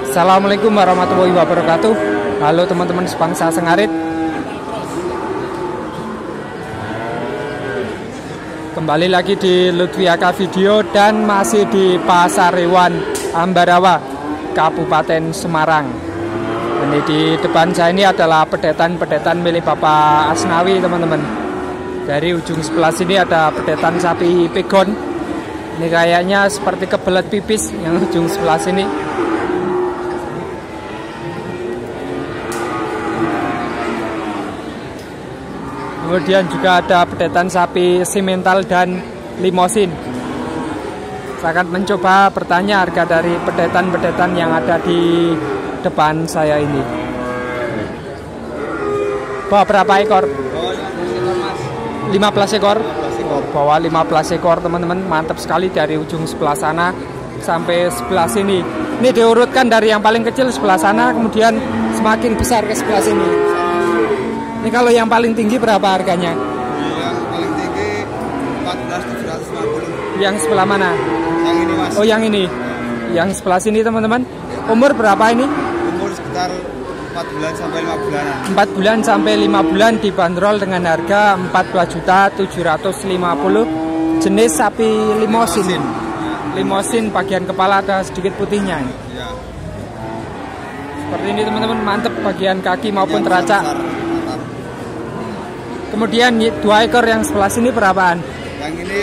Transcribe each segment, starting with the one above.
Assalamualaikum warahmatullahi wabarakatuh. Halo teman-teman sebangsa Sengarit. Kembali lagi di Lutfiaka Video dan masih di Pasarewan Ambarawa, Kabupaten Semarang. Ini di depan saya ini adalah pedetan-pedetan milik Bapak Asnawi, teman-teman. Dari ujung sebelah sini ada pedetan sapi pegon. Ini kayaknya seperti kebelet pipis yang ujung sebelah sini. Kemudian juga ada pedetan sapi simental dan limosin. Saya akan mencoba bertanya harga dari pedetan-pedetan yang ada di depan saya ini. Bawa berapa ekor? 15 ekor. Oh, bawa 15 ekor, teman-teman. Mantap sekali dari ujung sebelah sana sampai sebelah sini. Ini diurutkan dari yang paling kecil sebelah sana, kemudian semakin besar ke sebelah sini. Ini kalau yang paling tinggi berapa harganya? Yang paling tinggi 14.750. Yang sebelah mana? Yang ini, Mas. Oh, yang ini. Yang sebelah sini, teman-teman. Umur berapa ini? Umur sekitar 4 bulan sampai 5 bulanan. 4 bulan sampai 5 bulan dibanderol dengan harga 14.750. Jenis sapi limosin. Limosin bagian kepala ada sedikit putihnya. Ya. Seperti ini, teman-teman. Mantep bagian kaki maupun teracak. Kemudian 2 ekor yang sebelah sini berapaan? Yang ini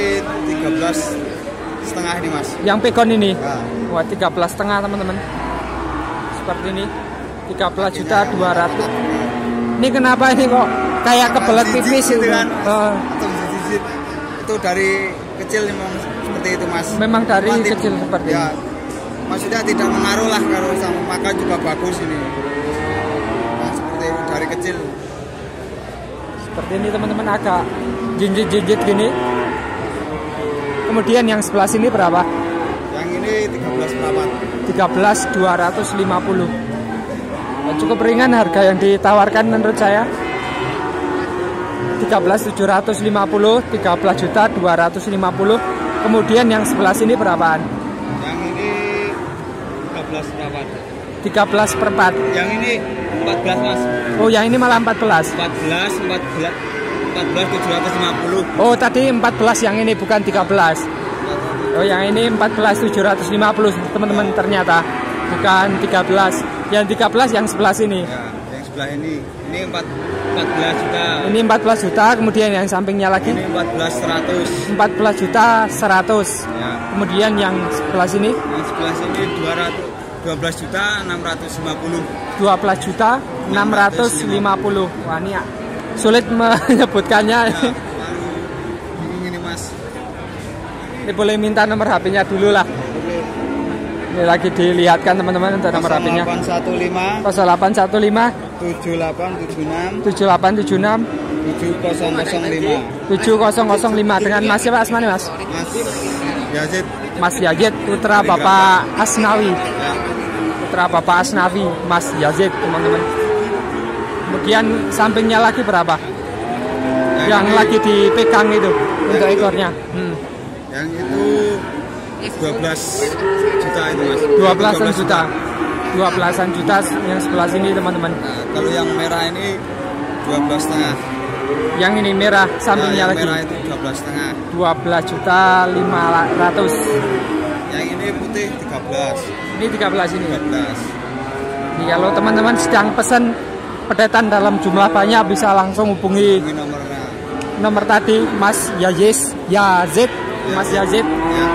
13,5 ini, Mas. Yang pegon ini? Ya. Wah, 13,5, teman-teman. Seperti ini. 13.200. Ini kenapa ini kok kayak kebelet pipis itu? Kan, itu dari kecil memang seperti itu, Mas. Memang dari kecil seperti ya, ini. Maksudnya tidak mengaruh lah, kalau sama makan juga bagus ini. Nah, seperti itu dari kecil. Seperti ini, teman-teman, agak jinjit-jinjit gini. Kemudian yang sebelah sini berapa? Yang ini 13,8. 13.250. Cukup ringan harga yang ditawarkan menurut saya. 13.750, 13.250. Kemudian yang sebelah sini berapaan? Yang ini 13,4. 13/4. Yang ini 14, Mas. Oh, yang ini malah 14. 14 750. Oh, tadi 14 yang ini, bukan 13. Oh, yang ini 14.750, teman-teman, ternyata bukan 13. Yang 13 yang sebelah sini. Ya, yang sebelah ini 14 juta. Ini 14 juta, kemudian yang sampingnya lagi Ini 14.100. 14.100.000. Ya. Kemudian yang sebelah sini Yang sebelah sini 12.650. 12.650. Wah, ini sulit menyebutkannya. Ya, ini, Mas. Ini boleh minta nomor HP-nya dulu lah. Ini lagi dilihatkan, teman-teman, untuk nomor HP-nya. 0815 0815 7876 7876 7005. 7005. Dengan Mas siapa asmane, Mas? Mas Yazid. Mas Yazid, putra Bapak Asnawi. Ya. Putra Bapak Asnawi, Mas Yazid, teman-teman. Kemudian sampingnya lagi berapa? Yang ini, lagi dipegang itu untuk ekornya. Yang itu 12 juta itu, Mas. 12-an juta. 12-an juta yang sebelah sini, teman-teman. Nah, kalau yang merah ini 12,5. Yang ini merah, sampingnya yang lagi merah itu 12,5. 12.500.000. Yang ini putih 13. Ini 13 ini. 13. Ini kalau teman-teman sedang pesan pedetan dalam jumlah banyak, bisa langsung hubungi Ini nomornya. nomor tadi, Mas Yazid. Mas Yazid. Ya.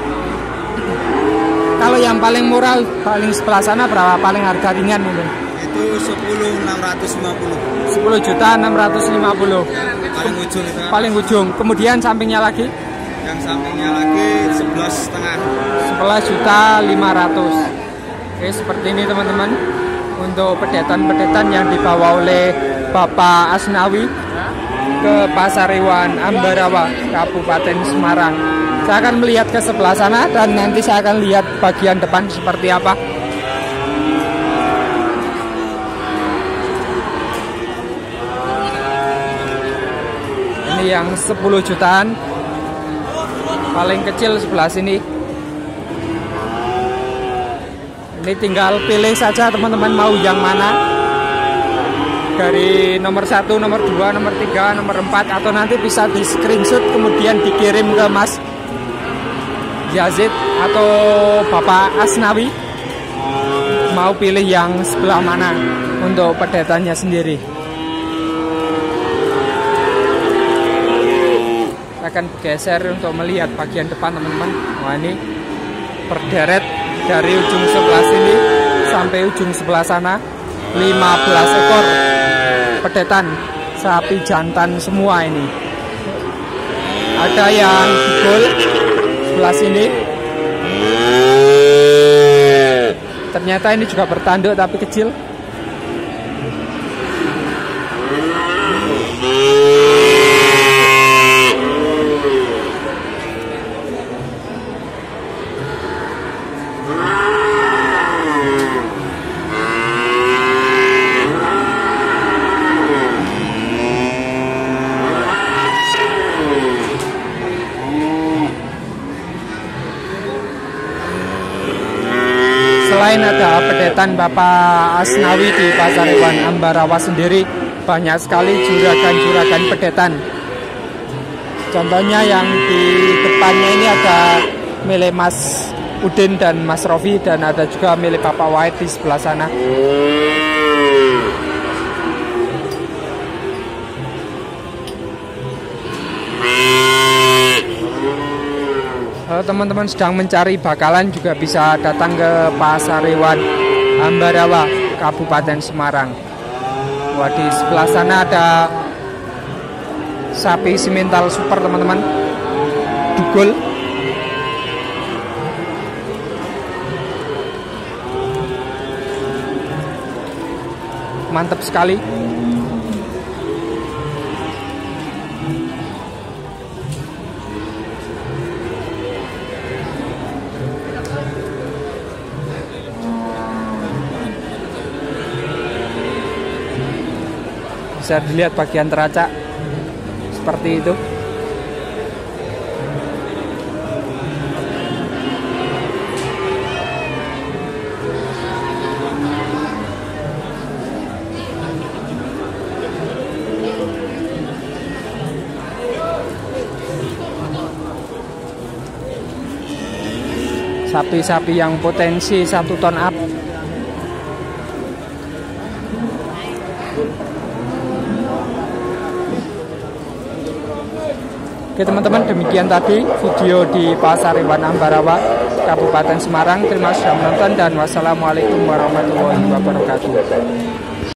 Kalau yang paling murah, paling sebelah sana berapa? Paling harga ringan itu? Itu 10.650. 10.650. Paling ujung itu. Paling ujung. Kemudian sampingnya lagi Yang sampingnya lagi 11,5. 11.500. Oke, seperti ini, teman-teman, untuk pedetan-pedetan yang dibawa oleh Bapak Asnawi ke Pasarewan Ambarawa, Kabupaten Semarang. Saya akan melihat ke sebelah sana dan nanti saya akan lihat bagian depan seperti apa. Ini yang 10 jutaan. Paling kecil sebelah sini. Ini tinggal pilih saja teman-teman mau yang mana, dari nomor 1, nomor 2, nomor 3, nomor 4, atau nanti bisa di screenshot kemudian dikirim ke Mas Yazid atau Bapak Asnawi, mau pilih yang sebelah mana untuk pedetannya sendiri. Saya akan geser untuk melihat bagian depan teman-teman. Wah, ini berderet dari ujung sebelah sini sampai ujung sebelah sana 15 ekor pedetan sapi jantan semua ini. Ada yang gol sebelah sini. Ternyata ini juga bertanduk tapi kecil. Selain ada pedetan Bapak Asnawi di Pasar Hewan Ambarawa sendiri, banyak sekali juragan-juragan pedetan. Contohnya yang di depannya ini ada milik Mas Udin dan Mas Rofi, dan ada juga milik Bapak Wahid di sebelah sana. Kalau teman-teman sedang mencari bakalan juga bisa datang ke Pasar Hewan Ambarawa, Kabupaten Semarang. Wah, di sebelah sana ada sapi simental super teman-teman, dugol. Mantap sekali. Bisa dilihat bagian teracak seperti itu. Sapi-sapi yang potensi 1 ton up. Oke teman-teman, demikian tadi video di Pasar Hewan Ambarawa, Kabupaten Semarang. Terima kasih sudah menonton dan wassalamualaikum warahmatullahi wabarakatuh.